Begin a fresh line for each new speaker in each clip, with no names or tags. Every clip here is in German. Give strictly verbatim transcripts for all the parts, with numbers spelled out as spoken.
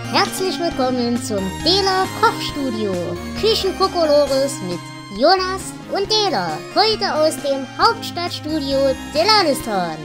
Herzlich willkommen zum Dela Kochstudio. Küchenkokolores mit Jonas und Dela. Heute aus dem Hauptstadtstudio Delanistan.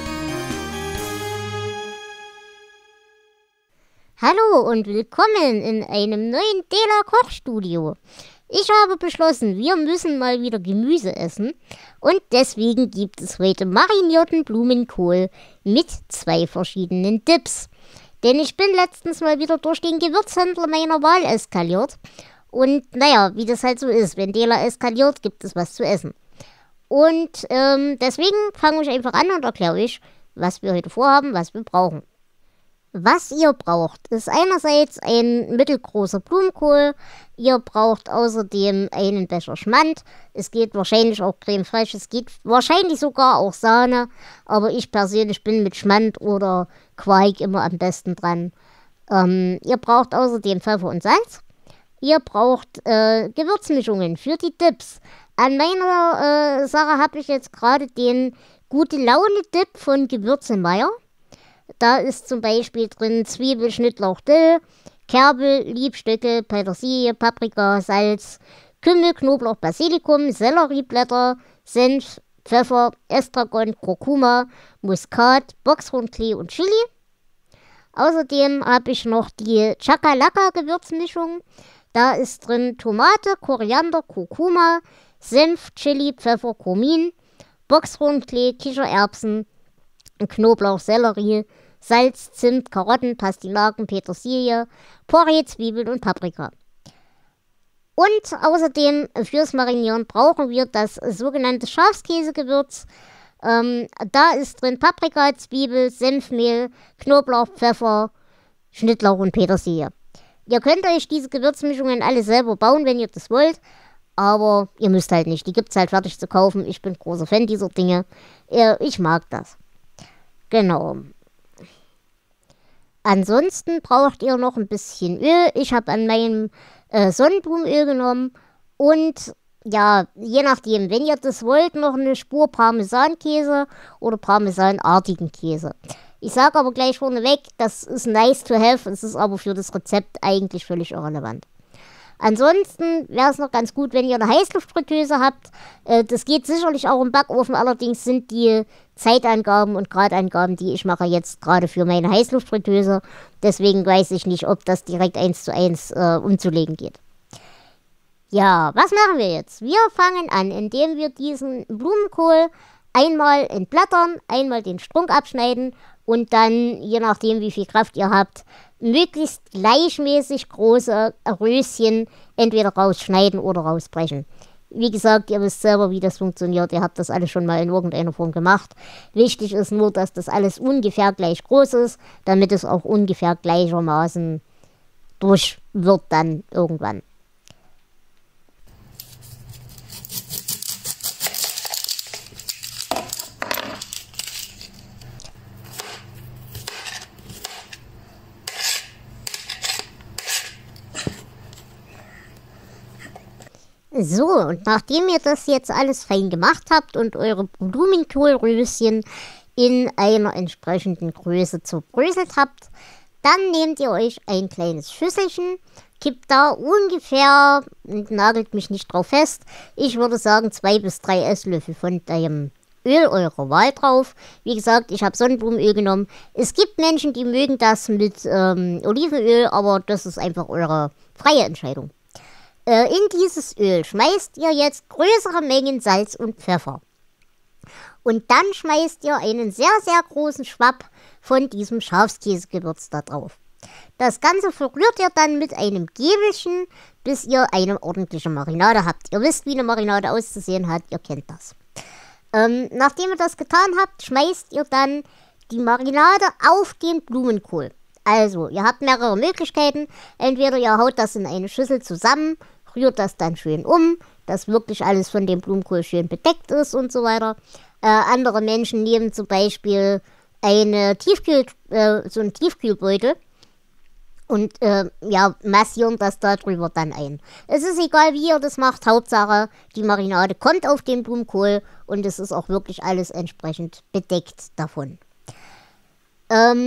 Hallo und willkommen in einem neuen Dela Kochstudio. Ich habe beschlossen, wir müssen mal wieder Gemüse essen und deswegen gibt es heute marinierten Blumenkohl mit zwei verschiedenen Dips. Denn ich bin letztens mal wieder durch den Gewürzhändler meiner Wahl eskaliert und naja, wie das halt so ist, wenn Dela eskaliert, gibt es was zu essen. Und ähm, deswegen fange ich einfach an und erkläre euch, was wir heute vorhaben, was wir brauchen. Was ihr braucht, ist einerseits ein mittelgroßer Blumenkohl. Ihr braucht außerdem einen Becher Schmand. Es geht wahrscheinlich auch Creme Fraiche. Es geht wahrscheinlich sogar auch Sahne. Aber ich persönlich bin mit Schmand oder Quark immer am besten dran. Ähm, ihr braucht außerdem Pfeffer und Salz. Ihr braucht äh, Gewürzmischungen für die Dips. An meiner äh, Sache habe ich jetzt gerade den Gute-Laune-Dip von Gewürze-Meyer. Da ist zum Beispiel drin Zwiebel, Schnittlauch, Dill, Kerbel, Liebstöcke, Petersilie, Paprika, Salz, Kümmel, Knoblauch, Basilikum, Sellerieblätter, Senf, Pfeffer, Estragon, Kurkuma, Muskat, Boxhornklee und Chili. Außerdem habe ich noch die Chakalaka-Gewürzmischung. Da ist drin Tomate, Koriander, Kurkuma, Senf, Chili, Pfeffer, Kumin, Boxhornklee, Kichererbsen, Knoblauch, Sellerie, Salz, Zimt, Karotten, Pastinaken, Petersilie, Porree, Zwiebeln und Paprika. Und außerdem fürs Marinieren brauchen wir das sogenannte Schafskäsegewürz. Ähm, da ist drin Paprika, Zwiebel, Senfmehl, Knoblauch, Pfeffer, Schnittlauch und Petersilie. Ihr könnt euch diese Gewürzmischungen alle selber bauen, wenn ihr das wollt. Aber ihr müsst halt nicht. Die gibt es halt fertig zu kaufen. Ich bin großer Fan dieser Dinge. Ich mag das. Genau. Ansonsten braucht ihr noch ein bisschen Öl. Ich habe an meinem äh, Sonnenblumenöl genommen. Und ja, je nachdem, wenn ihr das wollt, noch eine Spur Parmesankäse oder Parmesanartigen Käse. Ich sage aber gleich vorneweg, das ist nice to have. Es ist aber für das Rezept eigentlich völlig irrelevant. Ansonsten wäre es noch ganz gut, wenn ihr eine Heißluftfritteuse habt. Äh, das geht sicherlich auch im Backofen, allerdings sind die Zeitangaben und Gradangaben, die ich mache, jetzt gerade für meine Heißluftfritteuse. Deswegen weiß ich nicht, ob das direkt eins zu eins äh, umzulegen geht. Ja, was machen wir jetzt? Wir fangen an, indem wir diesen Blumenkohl einmal entblättern, einmal den Strunk abschneiden und dann, je nachdem wie viel Kraft ihr habt, möglichst gleichmäßig große Röschen entweder rausschneiden oder rausbrechen. Wie gesagt, ihr wisst selber, wie das funktioniert. Ihr habt das alles schon mal in irgendeiner Form gemacht. Wichtig ist nur, dass das alles ungefähr gleich groß ist, damit es auch ungefähr gleichermaßen durch wird dann irgendwann. So, und nachdem ihr das jetzt alles fein gemacht habt und eure Blumenkohlröschen in einer entsprechenden Größe zerbröselt habt, dann nehmt ihr euch ein kleines Schüsselchen, kippt da ungefähr, nagelt mich nicht drauf fest, ich würde sagen zwei bis drei Esslöffel von dem Öl eurer Wahl drauf. Wie gesagt, ich habe Sonnenblumenöl genommen. Es gibt Menschen, die mögen das mit ähm, Olivenöl, aber das ist einfach eure freie Entscheidung. In dieses Öl schmeißt ihr jetzt größere Mengen Salz und Pfeffer. Und dann schmeißt ihr einen sehr, sehr großen Schwapp von diesem Schafskäsegewürz da drauf. Das Ganze verrührt ihr dann mit einem Gäbelchen, bis ihr eine ordentliche Marinade habt. Ihr wisst, wie eine Marinade auszusehen hat, ihr kennt das. Ähm, nachdem ihr das getan habt, schmeißt ihr dann die Marinade auf den Blumenkohl. Also, ihr habt mehrere Möglichkeiten. Entweder ihr haut das in eine Schüssel zusammen, rührt das dann schön um, dass wirklich alles von dem Blumenkohl schön bedeckt ist und so weiter. Äh, andere Menschen nehmen zum Beispiel eine Tiefkühl, äh, so einen Tiefkühlbeutel und äh, ja, massieren das da drüber dann ein. Es ist egal, wie ihr das macht, Hauptsache die Marinade kommt auf den Blumenkohl und es ist auch wirklich alles entsprechend bedeckt davon. Ähm,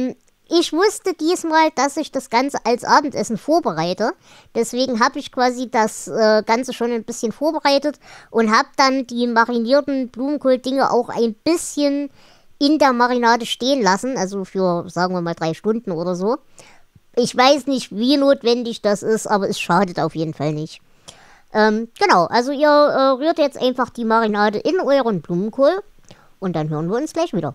Ich wusste diesmal, dass ich das Ganze als Abendessen vorbereite. Deswegen habe ich quasi das äh, Ganze schon ein bisschen vorbereitet und habe dann die marinierten Blumenkohl-Dinge auch ein bisschen in der Marinade stehen lassen. Also für, sagen wir mal, drei Stunden oder so. Ich weiß nicht, wie notwendig das ist, aber es schadet auf jeden Fall nicht. Ähm, genau, also ihr äh, rührt jetzt einfach die Marinade in euren Blumenkohl und dann hören wir uns gleich wieder.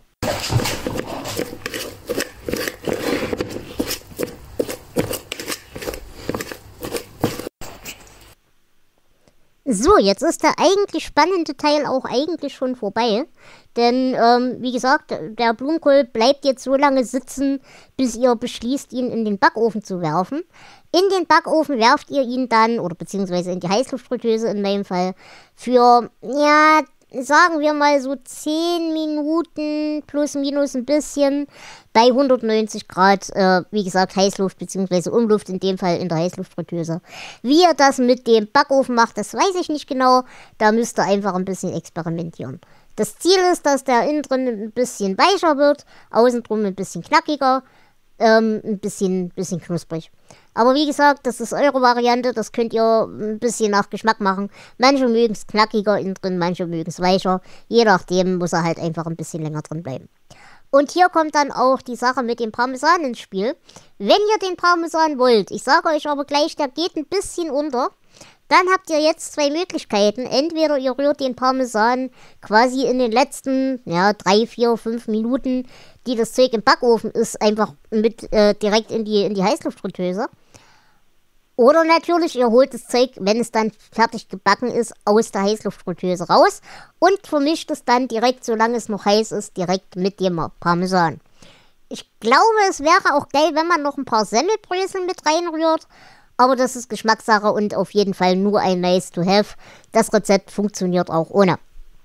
So, jetzt ist der eigentlich spannende Teil auch eigentlich schon vorbei. Denn, ähm, wie gesagt, der Blumenkohl bleibt jetzt so lange sitzen, bis ihr beschließt, ihn in den Backofen zu werfen. In den Backofen werft ihr ihn dann, oder beziehungsweise in die Heißluftfritteuse in meinem Fall, für, ja, sagen wir mal so zehn Minuten plus minus ein bisschen bei hundertneunzig Grad, äh, wie gesagt, Heißluft bzw. Umluft, in dem Fall in der Heißluftfritteuse. Wie ihr das mit dem Backofen macht, das weiß ich nicht genau. Da müsst ihr einfach ein bisschen experimentieren. Das Ziel ist, dass der innen drin ein bisschen weicher wird, außen drum ein bisschen knackiger, ähm, ein bisschen, bisschen knusprig. Aber wie gesagt, das ist eure Variante, das könnt ihr ein bisschen nach Geschmack machen. Manche mögen es knackiger innen drin, manche mögen es weicher. Je nachdem muss er halt einfach ein bisschen länger drin bleiben. Und hier kommt dann auch die Sache mit dem Parmesan ins Spiel. Wenn ihr den Parmesan wollt, ich sage euch aber gleich, der geht ein bisschen unter, dann habt ihr jetzt zwei Möglichkeiten. Entweder ihr rührt den Parmesan quasi in den letzten, ja, drei, vier, fünf Minuten, die das Zeug im Backofen ist, einfach mit äh, direkt in die, in die Heißluftfritteuse. Oder natürlich, ihr holt das Zeug, wenn es dann fertig gebacken ist, aus der Heißluftfritteuse raus und vermischt es dann direkt, solange es noch heiß ist, direkt mit dem Parmesan. Ich glaube, es wäre auch geil, wenn man noch ein paar Semmelbrösel mit reinrührt, aber das ist Geschmackssache und auf jeden Fall nur ein nice to have. Das Rezept funktioniert auch ohne.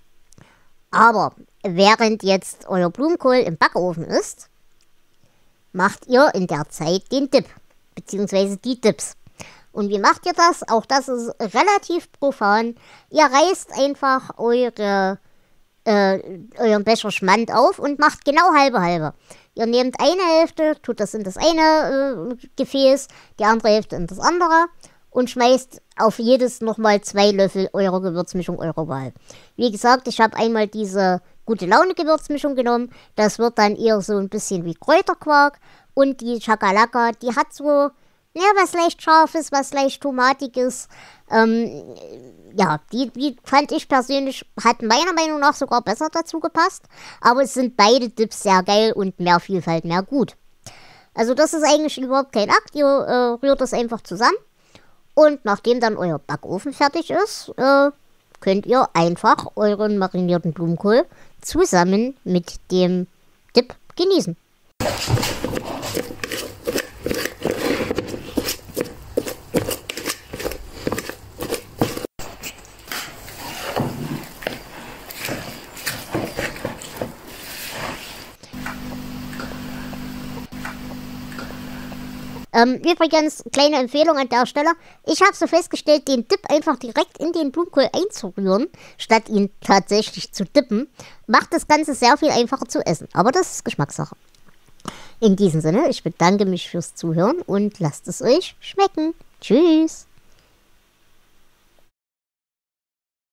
Aber während jetzt euer Blumenkohl im Backofen ist, macht ihr in der Zeit den Dip, beziehungsweise die Dips. Und wie macht ihr das? Auch das ist relativ profan. Ihr reißt einfach eure, äh, euren Becher Schmand auf und macht genau halbe halbe. Ihr nehmt eine Hälfte, tut das in das eine äh, Gefäß, die andere Hälfte in das andere und schmeißt auf jedes nochmal zwei Löffel eurer Gewürzmischung eurer Wahl. Wie gesagt, ich habe einmal diese gute Laune Gewürzmischung genommen. Das wird dann eher so ein bisschen wie Kräuterquark. Und die Chakalaka, die hat so, ja, was leicht Scharfes, was leicht Tomatiges. Ähm, ja, die, die fand ich persönlich, hat meiner Meinung nach sogar besser dazu gepasst. Aber es sind beide Dips sehr geil und mehr Vielfalt, mehr gut. Also das ist eigentlich überhaupt kein Akt. Ihr äh, rührt das einfach zusammen. Und nachdem dann euer Backofen fertig ist, äh, könnt ihr einfach euren marinierten Blumenkohl zusammen mit dem Dip genießen. Ähm, übrigens, kleine Empfehlung an der Stelle. Ich habe so festgestellt, den Dip einfach direkt in den Blumenkohl einzurühren, statt ihn tatsächlich zu dippen, macht das Ganze sehr viel einfacher zu essen. Aber das ist Geschmackssache. In diesem Sinne, ich bedanke mich fürs Zuhören und lasst es euch schmecken. Tschüss.